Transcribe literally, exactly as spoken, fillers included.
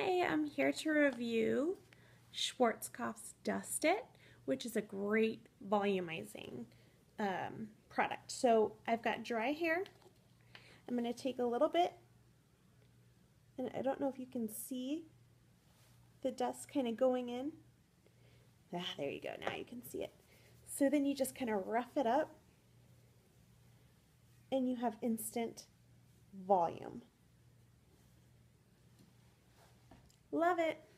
Today I'm here to review Schwarzkopf's Dust It, which is a great volumizing um, product. So I've got dry hair. I'm going to take a little bit, and I don't know if you can see the dust kind of going in. Ah, there you go. Now you can see it. So then you just kind of rough it up, and you have instant volume. Love it.